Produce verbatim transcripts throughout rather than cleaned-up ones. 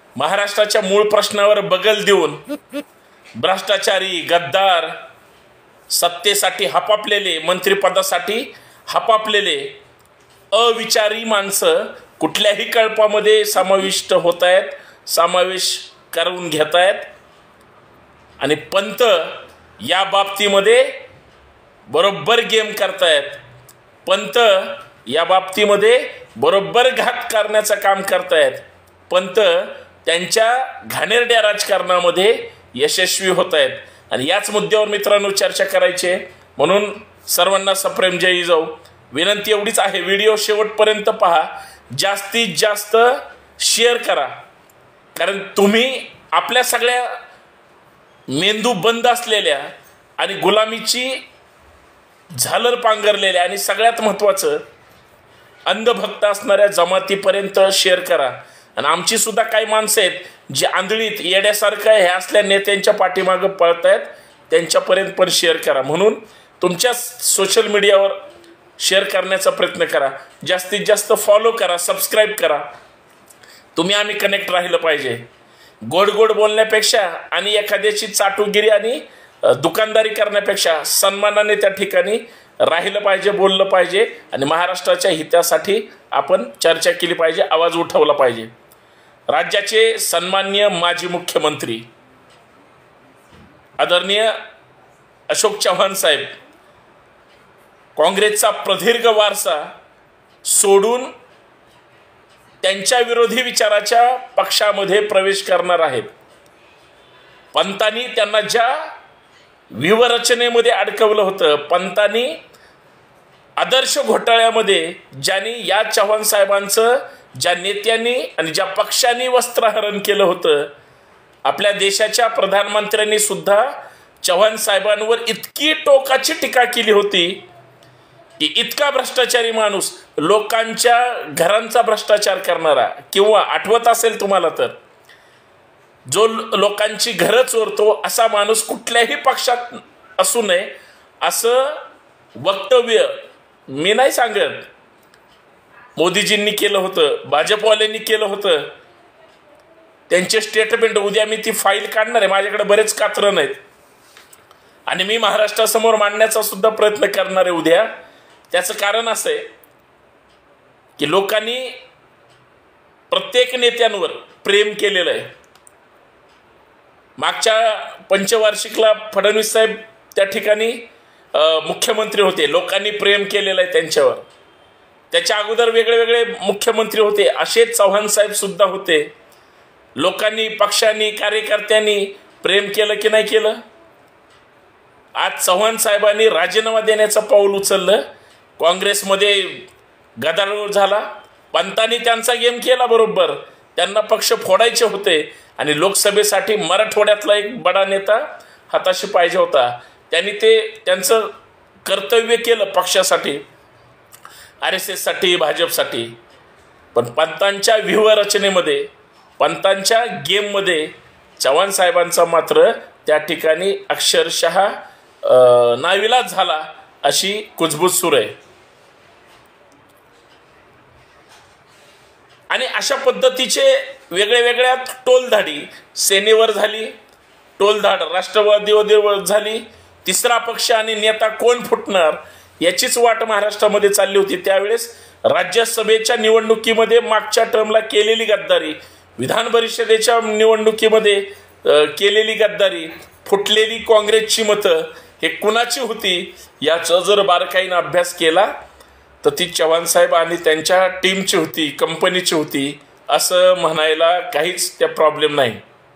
महाराष्ट्राच्या मूळ प्रश्नावर बगल देऊन भ्रष्टाचारी, गद्दार, सत्तेसाठी हपापलेले, मंत्रिपदासाठी हपापलेले अविचारी माणसं कुठल्याही कळपामध्ये समाविष्ट होत आहेत, समावेश करून घेत आहेत. आणि पंत या बाबतीमध्ये बरोबर गेम करतायत. पंत या बाबतीमध्ये बरोबर घात करण्याचं काम करतायत. पंत त्यांच्या घाणेरड्या राजकारणामध्ये यशस्वी होत आहेत. आणि याच मुद्द्यावर मित्रांनो चर्चा करायची आहे. म्हणून सर्वांना सप्रेम जय जाऊ. विनंती एवढीच आहे, व्हिडिओ शेवटपर्यंत पहा, जास्तीत जास्त शेअर करा. कारण तुम्ही आपल्या सगळ्या मेंदू बंद असलेल्या आणि गुलामीची झालर पांघरलेल्या आणि सगळ्यात महत्त्वाचं अंधभक्त असणाऱ्या जमातीपर्यंत शेअर करा. आणि आमची सुद्धा काही माणसं आहेत जी आंधळीत येड्यासारखं हे असल्या नेत्यांच्या पाठीमागं पळत आहेत, त्यांच्यापर्यंत पण शेअर करा. म्हणून तुमच्या सोशल मीडियावर शेअर करण्याचा प्रयत्न करा. जास्तीत जास्त फॉलो करा, सबस्क्राईब करा. तुम्ही आम्ही कनेक्ट राहिलं पाहिजे. गोड गोड बोलण्यापेक्षा आणि एखाद्याची चाटुगिरी आणि दुकानदारी करण्यापेक्षा सन्मानाने त्या ठिकाणी राहिलं पाहिजे, बोललं पाहिजे. आणि महाराष्ट्राच्या हितासाठी आपण चर्चा केली पाहिजे, आवाज उठवला पाहिजे. राज्याचे सन्माननीय माजी मुख्यमंत्री आदरणीय अशोक चव्हाण साहेब काँग्रेसचा प्रदीर्घ वारसा सोडून त्यांच्या विरोधी विचाराच्या पक्षामध्ये प्रवेश करणार आहेत. पंतांनी त्यांना ज्या व्यूहरचनेमध्ये अडकवलं होतं, पंतांनी आदर्श घोटाळ्यामध्ये ज्यांनी या चव्हाण साहेबांचं, ज्या नेत्यांनी आणि ज्या पक्षांनी वस्त्रहरण केलं होतं, आपल्या देशाच्या प्रधानमंत्र्यांनी सुद्धा चव्हाण साहेबांवर इतकी टोकाची टीका केली होती की इतका भ्रष्टाचारी माणूस, लोकांच्या घरांचा भ्रष्टाचार करणारा, किंवा आठवत असेल तुम्हाला तर जो लोकांची घरं चोरतो असा माणूस कुठल्याही पक्षात असू नये असं वक्तव्य मी नाही सांगत, मोदीजींनी केलं होतं, भाजपवाल्यांनी केलं होतं. त्यांचे स्टेटमेंट उद्या मी ती फाईल काढणार आहे, माझ्याकडे बरेच कात्रण आहेत आणि मी महाराष्ट्रासमोर मांडण्याचा सुद्धा प्रयत्न करणार आहे उद्या. त्याचं कारण असं आहे की लोकांनी प्रत्येक नेत्यांवर प्रेम केलेलं आहे. मागच्या पंचवार्षिकला फडणवीस साहेब त्या ठिकाणी मुख्यमंत्री होते, लोकांनी प्रेम केलेलं आहे त्यांच्यावर. त्याच्या अगोदर वेगळे वेगळे मुख्यमंत्री होते, असेच चव्हाण साहेब सुद्धा होते. लोकांनी, पक्षांनी, कार्यकर्त्यांनी प्रेम केलं की नाही केलं? आज चव्हाण साहेबांनी राजीनामा देण्याचं पाऊल उचललं. काँग्रेसमध्ये गदारोळ झाला. पंतांनी त्यांचा गेम केला बरोबर. त्यांना पक्ष फोडायचे होते आणि लोकसभेसाठी मराठवाड्यातला एक बडा नेता हाताशी पाहिजे होता. त्यांनी ते त्यांचं कर्तव्य केलं पक्षासाठी, आर एस एससाठी, भाजपसाठी. पण पंतांच्या व्यूहरचनेमध्ये, पंतांच्या गेममध्ये चव्हाण साहेबांचा मात्र त्या ठिकाणी अक्षरशः नाविलाज झाला अशी कुजबूज सुरू आहे. आणि अशा पद्धतीचे वेगळ्या वेगळ्या टोलधाडी सेनेवर झाली, टोलधाड राष्ट्रवादीवर झाली. तिसरा पक्ष आणि नेता कोण फुटणार याचीच वाट महाराष्ट्रामध्ये चालली होती. त्यावेळेस राज्यसभेच्या निवडणुकीमध्ये मागच्या टर्मला केलेली गद्दारी, विधान परिषदेच्या निवडणुकीमध्ये केलेली गद्दारी, फुटलेली काँग्रेसची मतं हे कुणाची होती याचा जर बारकाईनं अभ्यास केला तर ती चव्हाण साहेब आणि त्यांच्या टीमची होती, कंपनीची होती असं म्हणायला काहीच त्या प्रॉब्लेम नाही.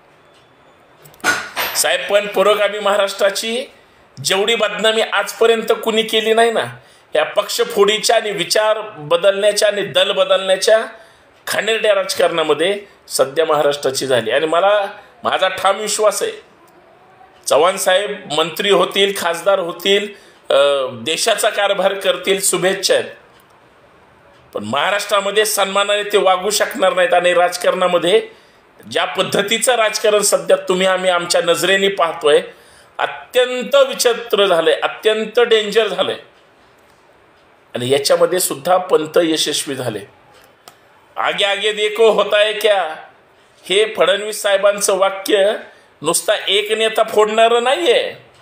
साहेब पण पुरोगामी महाराष्ट्राची जेवढी बदनामी आजपर्यंत कुणी केली नाही ना, या पक्षफोडीच्या आणि विचार बदलण्याच्या आणि दल बदलण्याच्या घाणेरड्या राजकारणामध्ये सध्या महाराष्ट्राची झाली. आणि मला माझा ठाम विश्वास आहे चव्हाण साहेब मंत्री होतील, खासदार होतील, देशाचा कारभार करतील, शुभेच्छा आहेत. पण महाराष्ट्रामध्ये सन्मानाने ते वागू शकणार नाहीत. आणि राजकारणामध्ये ज्या पद्धतीचं राजकारण सध्या तुम्ही आम्ही आमच्या नजरेने पाहतोय, अत्यंत विचित्र झालंय, अत्यंत डेंजर झालंय. आणि याच्यामध्ये सुद्धा पंत यशस्वी झाले. आगे आगे देखो होता है क्या, हे फडणवीस साहेबांचं वाक्य नुसता एक नेता फोडणारं नाहीये,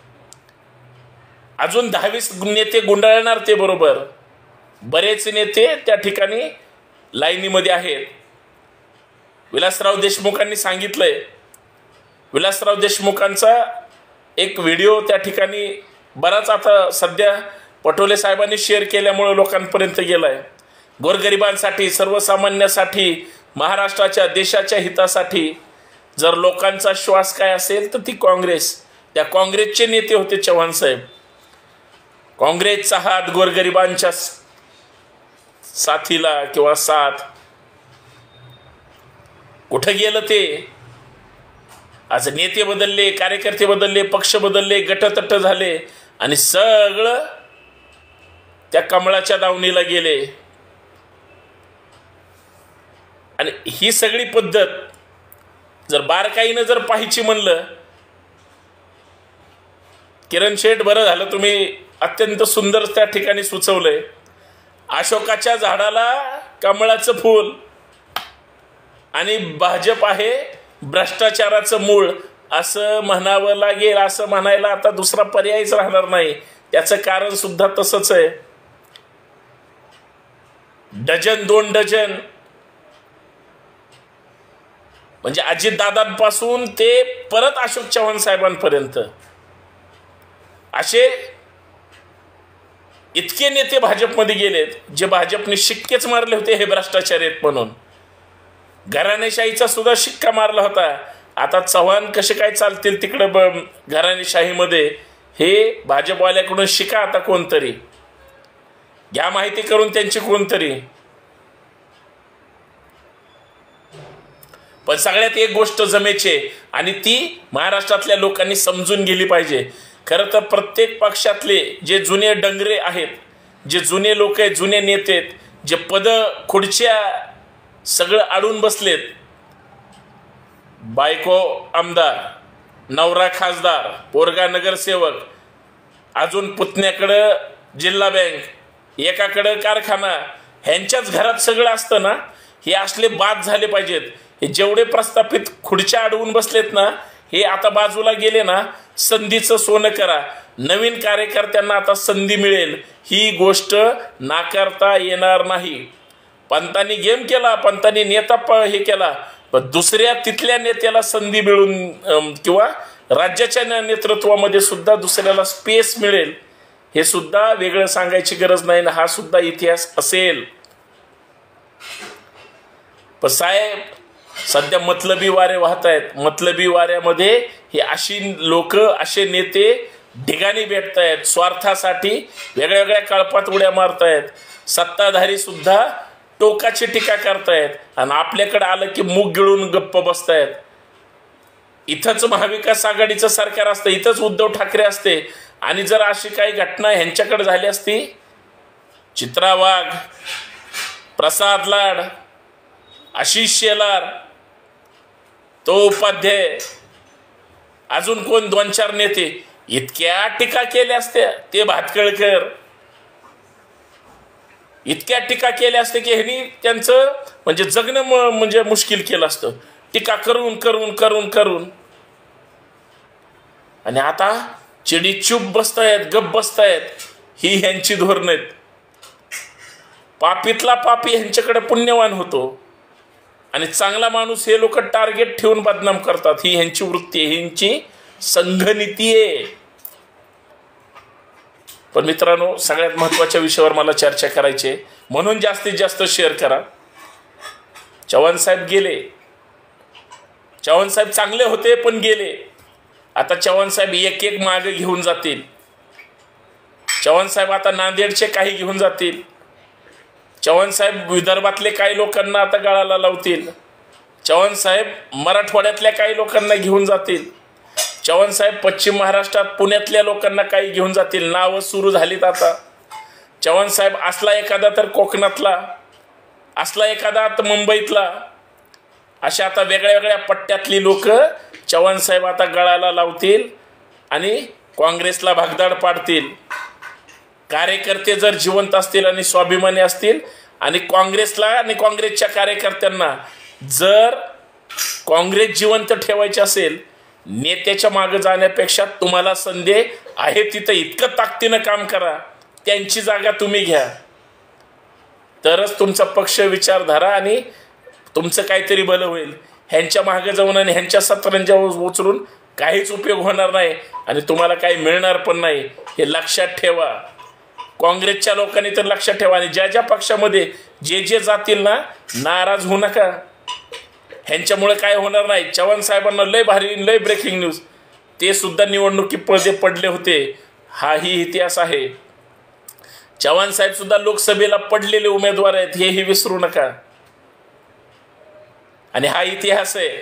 अजून दहावीस नेते गुंडाळणार ते बरोबर. बरेच नेते त्या ठिकाणी लाईनीमध्ये आहेत. विलासराव देशमुखांनी सांगितलंय, विलासराव देशमुखांचा एक व्हिडिओ त्या ठिकाणी बराच आता सध्या पटोले साहेबांनी शेअर केल्यामुळे लोकांपर्यंत गेलाय. गोरगरिबांसाठी, सर्वसामान्यासाठी, महाराष्ट्राच्या देशाच्या हितासाठी जर लोकांचा श्वास काय असेल तर ती काँग्रेस. त्या काँग्रेसचे नेते होते चव्हाण साहेब. काँग्रेसचा हात गोरगरिबांच्या साथीला किंवा साथ कुठं गेलं ते? आज नेते बदलले, कार्यकर्ते बदलले, पक्ष बदलले, गटतट झाले आणि सगळं त्या कमळाच्या दावणीला गेले. आणि ही सगळी पद्धत जर बारकाईनं जर पाहायची म्हणलं, किरण शेठ बरं झालं तुम्ही अत्यंत सुंदर त्या ठिकाणी सुचवलंय. अशोकाच्या झाडाला कमळाचं फूल आणि भाजप आहे भ्रष्टाचाराचं मूळ असं म्हणावं लागेल. असं म्हणायला आता दुसरा पर्यायच राहणार नाही. त्याचं कारण सुद्धा तसंच आहे. डझन दोन डझन म्हणजे अजितदादांपासून ते परत अशोक चव्हाण साहेबांपर्यंत असे इतके नेते भाजपमध्ये गेलेत जे भाजपने शिक्केच मारले होते हे भ्रष्टाचारी आहेत म्हणून. घराणेशाहीचा सुद्धा शिक्का मारला होता. आता चव्हाण कसे काय चालतील तिकडं घराणेशाहीमध्ये हे भाजपवाल्याकडून शिका. आता कोणतरी घ्या माहिती करून त्यांची कोणतरी. पण सगळ्यात एक गोष्ट जमेचे आणि ती महाराष्ट्रातल्या लोकांनी समजून गेली पाहिजे. खरं तर प्रत्येक पक्षातले जे जुने डंगरे आहेत, जे जुने लोक आहेत, जुने नेते आहेत, जे पद खुर्च्या सगळं अडून बसलेत, बायको आमदार, नवरा खासदार, पोरगा नगरसेवक, अजून पुतण्याकडं जिल्हा बँक, एकाकडं कारखाना, ह्यांच्याच घरात सगळं असतं ना. हे असले बाद झाले पाहिजेत. हे जेवढे प्रस्थापित खुर्च्या अडवून बसलेत ना, हे आता बाजूला गेले ना. संधीचं सोनं करा. नवीन कार्यकर्त्यांना आता संधी मिळेल, ही गोष्ट नाकारता येणार नाही. पंतांनी गेम केला, पंतांनी नेता हे केला, पण दुसऱ्या तिथल्या नेत्याला संधी मिळून किंवा राज्याच्या नेतृत्वामध्ये सुद्धा दुसऱ्याला स्पेस मिळेल हे सुद्धा वेगळं सांगायची गरज नाही ना. हा सुद्धा इतिहास असेल. पण साहेब सध्या मतलबी वारे वाहत आहेत. मतलबी वाऱ्यामध्ये हे अशी लोक, असे नेते ढिगाणी भेटत आहेत. स्वार्थासाठी वेगळ्या वेगळ्या कळपात उड्या मारतायत. सत्ताधारी सुद्धा टोकाची टीका करतायत आणि आपल्याकडे आलं की मुग गिळून गप्प बसतायत. इथंच महाविकास आघाडीचं सरकार असतं, इथंच उद्धव ठाकरे असते. आणि जर अशी काही घटना ह्यांच्याकडे झाली असती, चित्रा वाघ, प्रसाद लाड, आशिष शेलार, तो उपाध्याय, अजून कोण दोन चार नेते, इतक्या टीका केल्या असत्या. ते भातकळकर इतक्या टीका केल्या असते की ह्यांनी त्यांचं म्हणजे जगणं म्हणजे मुश्किल केलं असतं. टीका करून करून करून करून आणि आता चिडी चूप बसतायत, गप बसतायत. ही ह्यांची धोरणं आहेत. पापीतला पापी ह्यांच्याकडे पुण्यवान होतो आणि चांगला माणूस हे लोक टार्गेट ठेवून बदनाम करतात. ही ह्यांची वृत्ती आहे, ह्यांची संघनीती आहे. पण मित्रांनो, सगळ्यात महत्त्वाच्या विषयावर मला चर्चा करायची आहे, म्हणून जास्तीत जास्त शेअर करा. चव्हाण साहेब गेले. चव्हाण साहेब चांगले होते पण गेले. आता चव्हाण साहेब एक एक मागे घेऊन जातील. चव्हाण साहेब आता नांदेडचे काही घेऊन जातील. चव्हाण साहेब विदर्भातले काही लोकांना आता गळाला लावतील. चव्हाण साहेब मराठवाड्यातल्या काही लोकांना घेऊन जातील. चव्हाण साहेब पश्चिम महाराष्ट्रात पुण्यातल्या लोकांना काही घेऊन जातील. नावं सुरू झालीत आता. चव्हाण साहेब असला एखादा तर कोकणातला, असला एखादा तर मुंबईतला, अशा आता वेगळ्या वेगळ्या पट्ट्यातली लोक चव्हाण साहेब आता गळाला लावतील आणि काँग्रेसला भगदाड पाडतील. कार्यकर्ते जर जिवंत असतील आणि स्वाभिमानी असतील आणि काँग्रेसला आणि काँग्रेसच्या कार्यकर्त्यांना जर काँग्रेस जिवंत ठेवायची असेल, नेत्याच्या मागे जाण्यापेक्षा तुम्हाला संधी आहे तिथं इतकं ताकदीनं काम करा, त्यांची जागा तुम्ही घ्या, तरच तुमचा पक्ष विचारधारा आणि तुमचं काहीतरी भलं होईल. ह्यांच्या मागे जाऊन आणि ह्यांच्या सतरंजा उचलून काहीच उपयोग होणार नाही आणि तुम्हाला काही मिळणार पण नाही, हे लक्षात ठेवा. काँग्रेसच्या लोकांनी तर लक्षात ठेवा. आणि ज्या ज्या पक्षामध्ये जे जे जातील ना, नाराज होऊ नका, ह्यांच्यामुळे काय होणार नाही. चव्हाण साहेबांना लय भारी लय ब्रेकिंग न्यूज, ते सुद्धा निवडणुकीमध्ये पडले होते, हाही इतिहास आहे. चव्हाण साहेब सुद्धा लोकसभेला पडलेले उमेदवार आहेत, हेही विसरू नका. आणि हा इतिहास आहे.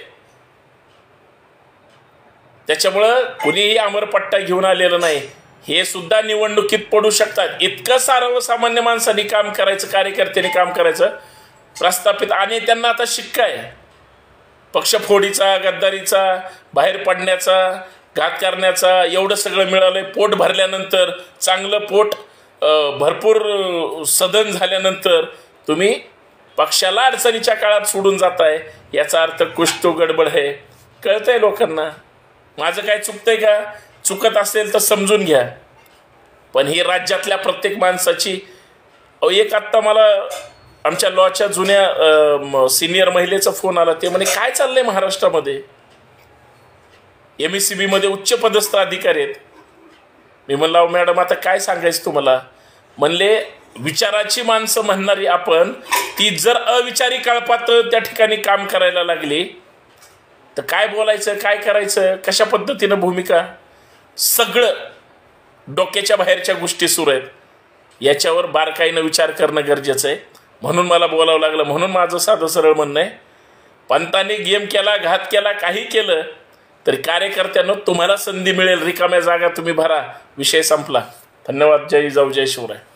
त्याच्यामुळं कुणीही अमरपट्टा घेऊन आलेलं नाही, हे सुद्धा निवडणुकीत पडू शकतात. इतकं सर्वसामान्य माणसांनी काम करायचं, कार्यकर्त्यांनी काम करायचं, प्रस्थापित. आणि त्यांना आता शिक्का आहे पक्षफोडीचा, गद्दारीचा, बाहेर पडण्याचा, घात करण्याचा. एवढं सगळं मिळालंय. पोट भरल्यानंतर, चांगलं पोट भरपूर सदन झाल्यानंतर तुम्ही पक्षाला अडचणीच्या काळात सोडून जाताय, याचा अर्थ कुछ तो गडबड आहे. कळतंय लोकांना. माझं काय चुकतंय का? चुकत असेल तर समजून घ्या. पण ही राज्यातल्या प्रत्येक माणसाची. एक आत्ता मला आमच्या लॉच्या जुन्या सिनियर महिलेचा फोन आला. ते म्हणे काय चाललंय महाराष्ट्रामध्ये, एम एस सी बी मध्ये उच्च पदस्थ अधिकारी आहेत. मी म्हणला मॅडम आता काय सांगायचं तुम्हाला. म्हणले विचाराची माणसं म्हणणारी आपण, ती जर अविचारी कळपात त्या ठिकाणी काम करायला लागली तर काय बोलायचं, काय करायचं, कशा पद्धतीनं भूमिका, सगळं डोक्याच्या बाहेरच्या गोष्टी सुरू आहेत. याच्यावर बारकाईनं विचार करणं गरजेचं आहे. म्हणून मला बोलावं लागलं. म्हणून माझं साधं सरळ म्हणणं आहे, पंतांनी गेम केला, घात केला, काही केलं तरी कार्यकर्त्यांनो तुम्हाला संधी मिळेल. रिकाम्या जागा तुम्ही भरा, विषय संपला. धन्यवाद. जय जाऊ, जय शिवराय.